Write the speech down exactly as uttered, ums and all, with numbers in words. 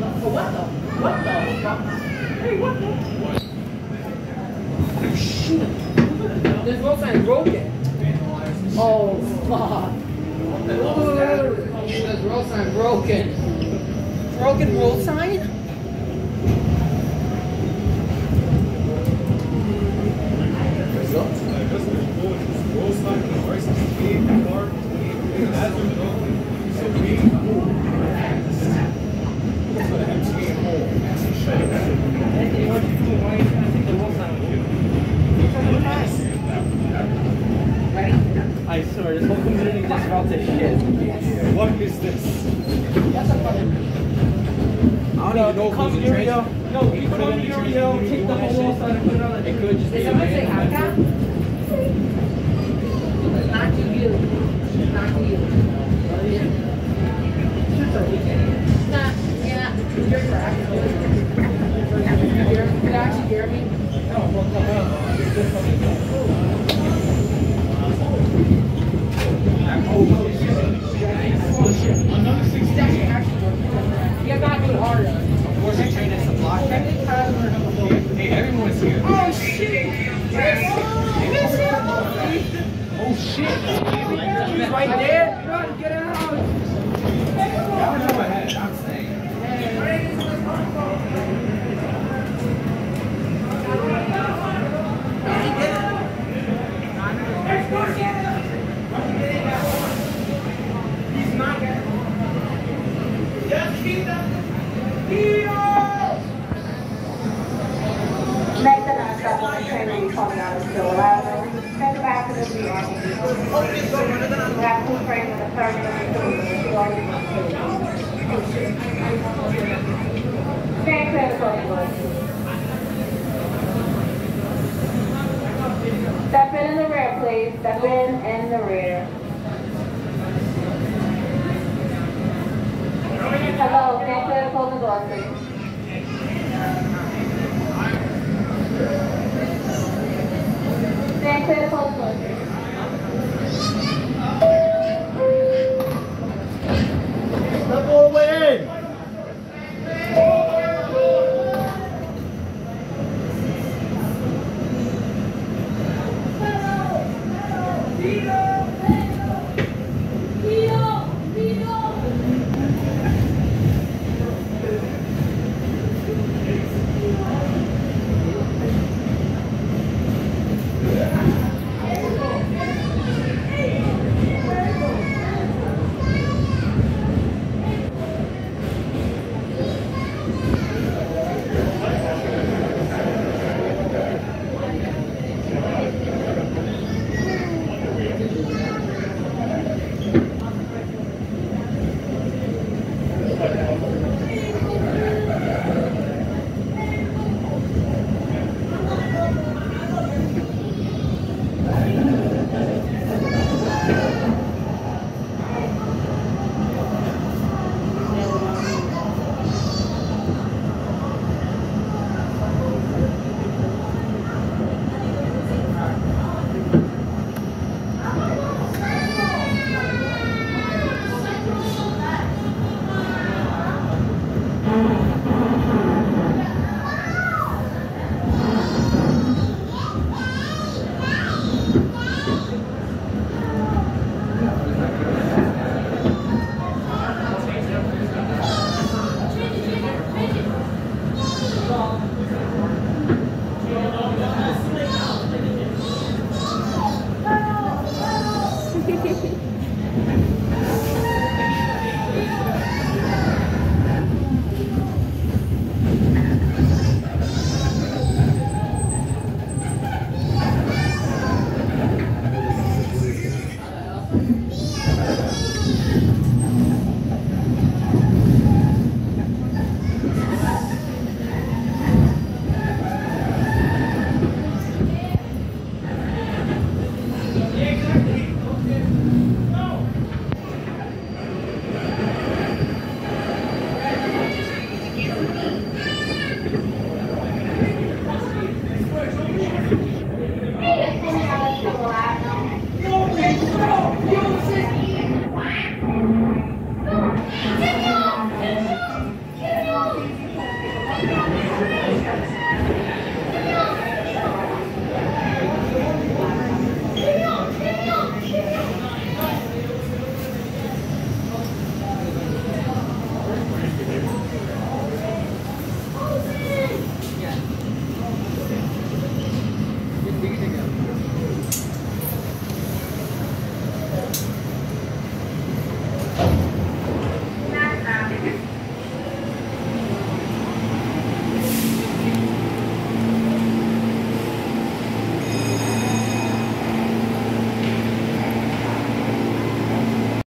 Oh, what the? What the? Hey, what the? Oh, shoot. This road sign is broken. Oh, fuck. This road sign broken. Broken road sign? I swear, this whole community just about to shit. What is this? That's a fucking... I don't even know if Come it's a here, trace. yo. Yo, you put on your yo, take the whole wall side and put it on the It could just be Did a someone say man. Haka? Not to you. Not to you. Nah, yeah. You're correct. Did you actually hear me? No, well, come on. Another six. It's actually actually working. You gotta do it harder. Of course, you train as a block. Hey, everyone's here. Oh shit! Oh shit! He's right there. Run, get out. I don't know what head. I'm saying. He's not. Yes, he's not. Make the next step on the train when you coming out is still allowed. Take it back to the seat. We have to train with the third and the fourth. Stand clear of the road. Step in in the rear, please. Step in in the rear. Hello, stand clear to close the door, please. Stand clear to close the door, please. Step all the way in.